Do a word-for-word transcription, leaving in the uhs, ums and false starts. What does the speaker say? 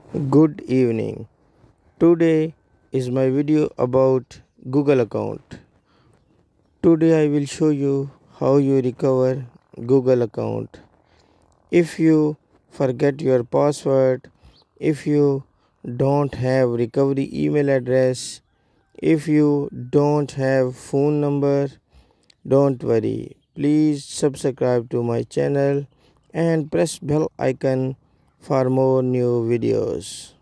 Good evening. Today is my video about Google account. Today I will show you how you recover Google account. If you forget your password, if you don't have recovery email address, if you don't have phone number, don't worry. Please subscribe to my channel and press bell icon for more new videos.